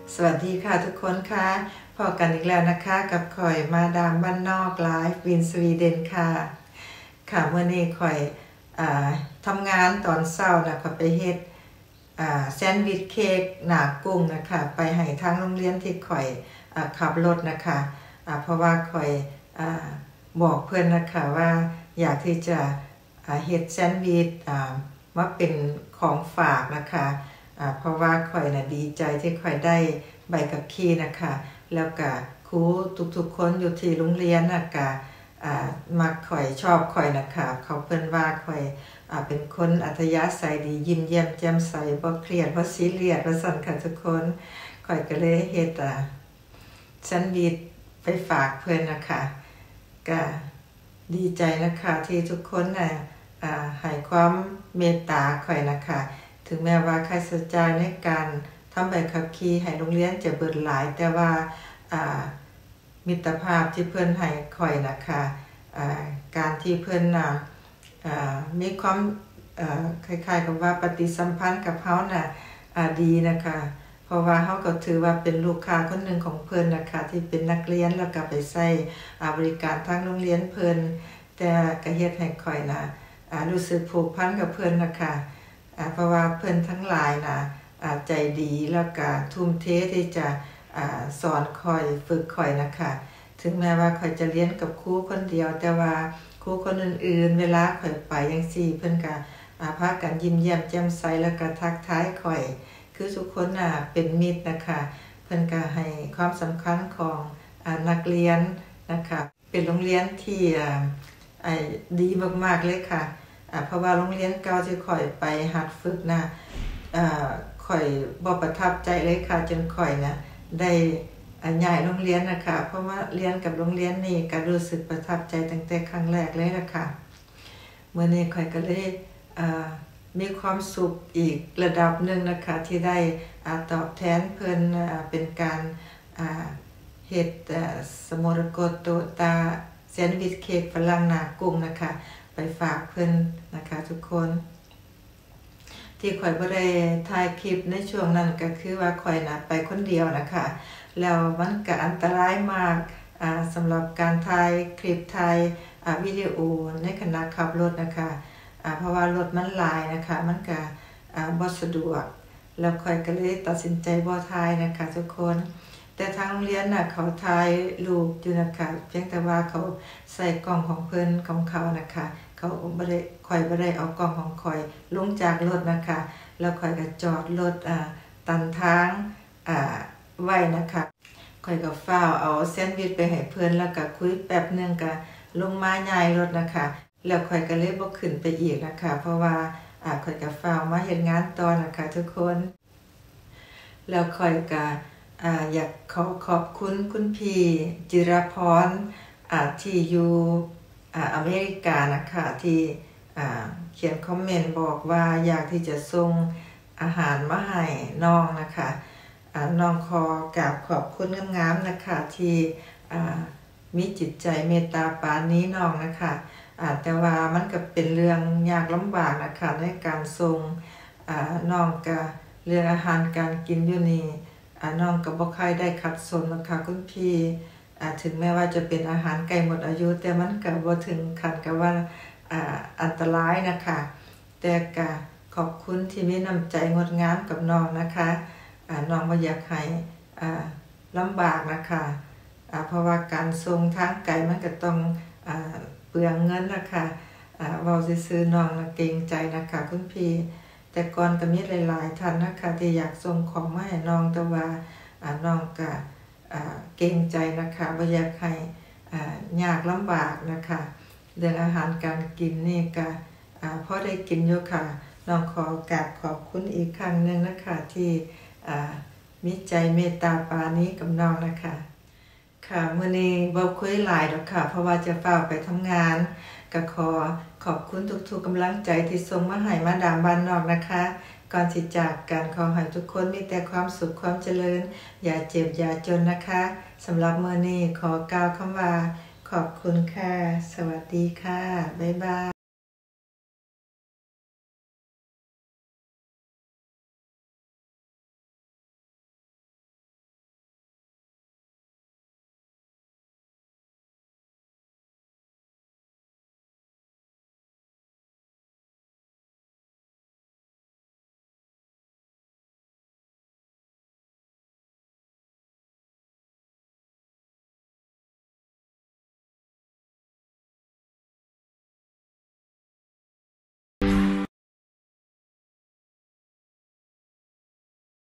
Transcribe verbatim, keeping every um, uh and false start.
สวัสดีค่ะทุกคนค่ะพบกันอีกแล้วนะคะกับข่อยมาดามบ้านนอกไลฟ์วินสวีเดนค่ะค่ะเมื่อนี้ข่อยทำงานตอนเช้านะข่อยไปเฮ็ดแซนด์วิชเค้กหนากุ้งนะคะไปให้ทางโรงเรียนที่ข่อยขับรถนะคะเพราะว่าข่อยบอกเพื่อนนะคะว่าอยากที่จะเฮ็ดแซนด์วิชมาเป็นของฝากนะคะเพราะว่าข่อยน่ะดีใจที่ข่อยได้ใบขับขี่นะคะแล้วก็ครูทุกๆคนอยู่ที่โรงเรียนน่ะก็มักข่อยชอบข่อยนะคะเขาเพิ่นว่าข่อยเป็นคนอัธยาศัยดียิ้มแย้มแจ่มใสบ่เครียดบ่ซีเรียสว่าซั่นค่ะทุกคนข่อยก็เลยเฮ็ดแซนด์วิชไปฝากเพิ่นนะคะก็ดีใจนะคะที่ทุกคนน่ะให้ความเมตตาข่อยนะคะถึงแม้ว่าค่าใช้จ่ายในการทำใบขับขี่ให้โรงเรียนจะเบิดหลายแต่ว่ามิตรภาพที่เพื่อนให้ข่อยนะคะการที่เพื่อนน่ะมีความคล้ายๆกับว่าปฏิสัมพันธ์กับเฮาน่ะดีนะคะเพราะว่าเฮาก็ถือว่าเป็นลูกค้าคนหนึ่งของเพิ่นนะคะที่เป็นนักเรียนแล้วก็ไปใช้บริการทางโรงเรียนเพิ่นแต่ก็เฮ็ดให้ข่อยน่ะรู้สึกผูกพันกับเพิ่นนะคะเพราะว่าเพิ่นทั้งหลายนะใจดีแล้วก็ทุ่มเทที่จะสอนข่อยฝึกข่อยนะคะถึงแม้ว่าข่อยจะเรียนกับครูคนเดียวแต่ว่าครูคนอื่นๆเวลาข่อยไปจังซี่เพิ่นก็พากันยิ้มแย้มแจ่มใสแล้วก็ทักทายข่อยคือทุกคนน่ะเป็นมิตรนะคะเพิ่นก็ให้ความสำคัญของนักเรียนนะคะเป็นโรงเรียนที่ดีมากๆเลยค่ะเพราะว่าโรงเรียนเก่าที่ข่อยไปหัดฝึกนะข่อยบ่ประทับใจเลยค่ะจนข่อยนะได้ย้ายโรงเรียนนะคะเพราะว่าเรียนกับโรงเรียนนี่ก็รู้สึกประทับใจตั้งแต่ครั้งแรกเลยนะคะเมื่อนี้ข่อยก็เลยมีความสุขอีกระดับหนึ่งนะคะที่ได้ตอบแทนเพิ่นเป็นการเฮ็ดสมรกตโตตาแซนด์วิชเค้กฝรั่งหนากุ้งนะคะไปฝากเพิ่นนะคะทุกคนที่ข่อยบ่ได้ถ่ายคลิปในช่วงนั้นก็คือว่าข่อยน่ะไปคนเดียวนะคะแล้วมันก็อันตรายมากอ่าสำหรับการถ่ายคลิปถ่ายอ่าวิดีโอในขณะขับรถนะคะอ่าเพราะว่ารถมันหลายนะคะมันก็อ่าบ่สะดวกแล้วข่อยก็เลยตัดสินใจบ่ถ่ายนะคะทุกคนแต่ทางโรงเรียนน่ะเขาถ่ายรูปอยู่นะคะเพียงแต่ว่าเขาใส่กล้องของเพิ่นของเขานะคะเขาบ่ได้ข่อยบ่ได้เอากล้องของข่อยลงจากรถนะคะแล้วข่อยก็จอดรถอ่าตันทางอ่าไว้นะคะข่อยก็ฟ้าวเอาแซนด์วิชไปให้เพิ่นแล้วก็คุยแป๊บนึงก็ลงมาย้ายรถนะคะแล้วข่อยก็เลยบ่ขึ้นไปอีกนะคะเพราะว่าอ่าข่อยก็ฟ้าวมาเฮ็ดงานต่อนะคะทุกคนแล้วข่อยก็อ่าอยากขอขอบคุณคุณพี่จิรพรอ่าที่อยู่อ่าอเมริกานะคะที่อ่าเขียนคอมเมนต์บอกว่าอยากที่จะส่งอาหารมาให้น้องนะคะอ่าน้องขอกราบขอบคุณงามๆนะคะที่อ่ามีจิตใจเมตตาปานนี้น้องนะคะอ่าแต่ว่ามันก็เป็นเรื่องยากลำบากนะคะในการส่งอ่าน้องก็เรื่องอาหารการกินอยู่นี่อ่าน้องก็บ่ค่อยได้ขัดสนนะคะคุณพี่อ่าถึงแม้ว่าจะเป็นอาหารใกล้หมดอายุแต่มันก็บ่ถึงขั้นกับว่าอ่าอันตรายนะคะแต่ก็ขอบคุณที่มีน้ำใจงดงามกับน้องนะคะอ่าน้องบ่อยากให้อ่าลำบากนะคะอ่าเพราะว่าการส่งทางไกลมันก็ต้องอ่าเปลืองเงินนะคะอ่าเว้าซื่อๆน้องน่ะเกรงใจนะคะคุณพี่แต่ก่อนก็มีหลายๆท่านนะคะที่อยากส่งของมาให้น้องแต่ว่าอ่าน้องก็อ่าเกรงใจนะคะบ่อยากให้อ่ายากลำบากนะคะเรื่องอาหารการกินนี่ก็อ่าพอได้กินอยู่ค่ะน้องขอกราบขอบคุณอีกครั้งนึงนะคะที่อ่ามีใจเมตตาปานี้กับน้องนะคะค่ะมื้อนี้บ่คุยหลายดอกค่ะเพราะว่าจะฟ้าวไปทำงานก็ขอขอบคุณทุกๆกำลังใจที่ส่งมาให้มาดามบ้านนอกนะคะก่อนสิจากกันขอให้ทุกคนมีแต่ความสุขความเจริญอย่าเจ็บอย่าจนนะคะสำหรับมื้อนี้ขอกล่าวคำว่าขอบคุณค่ะสวัสดีค่ะบ๊ายบาย